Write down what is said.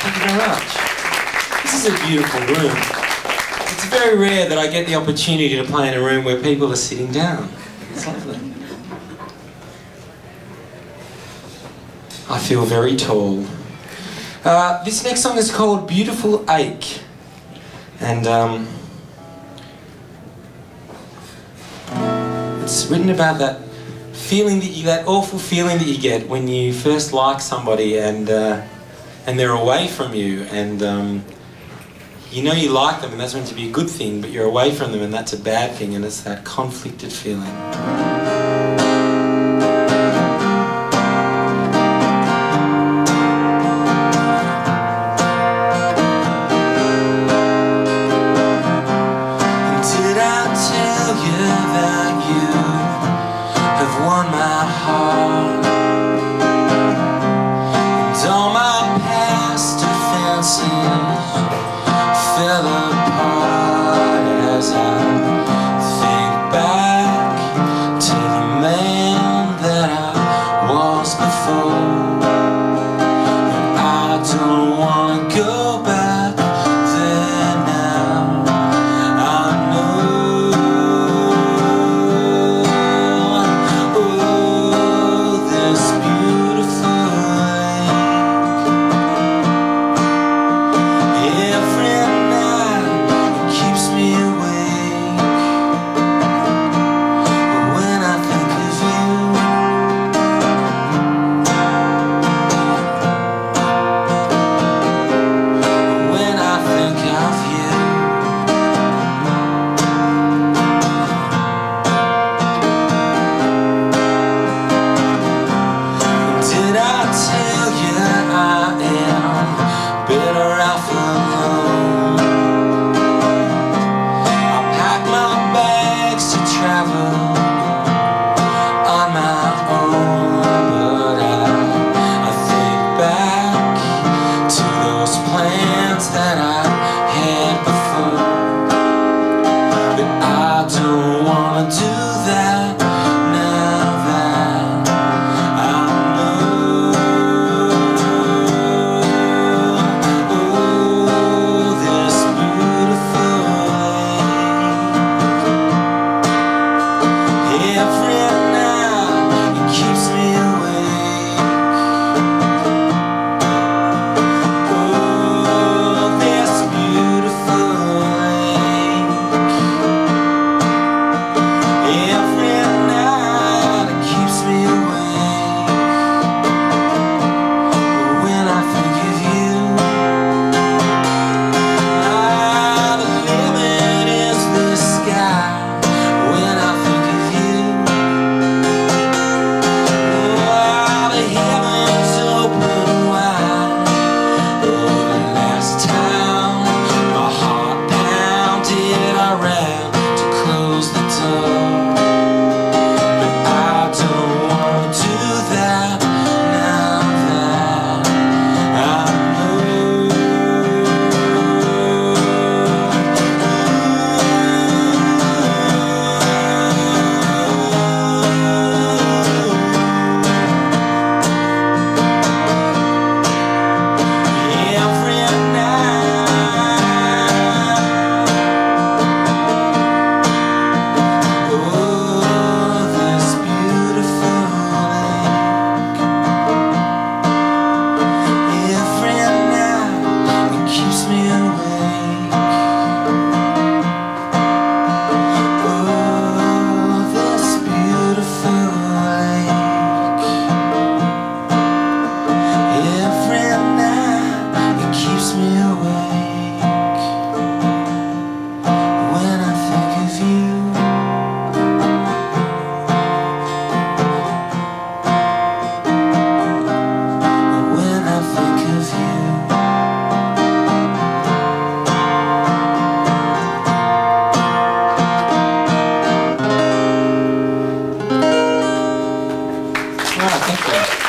Thank you very much. This is a beautiful room. It's very rare that I get the opportunity to play in a room where people are sitting down. It's lovely. I feel very tall. This next song is called Beautiful Ache. And it's written about that feeling that awful feeling that you get when you first like somebody and they're away from you, and you know you like them and that's meant to be a good thing, but you're away from them and that's a bad thing, and it's that conflicted feeling. Fell apart as I think back to the man that I was before. And I don't want to go back there now. I know, oh, this beautiful lake. Every that I had before, but I don't want to do that now that I know, oh, this beautiful lake. Every night it keeps me awake. Thank you.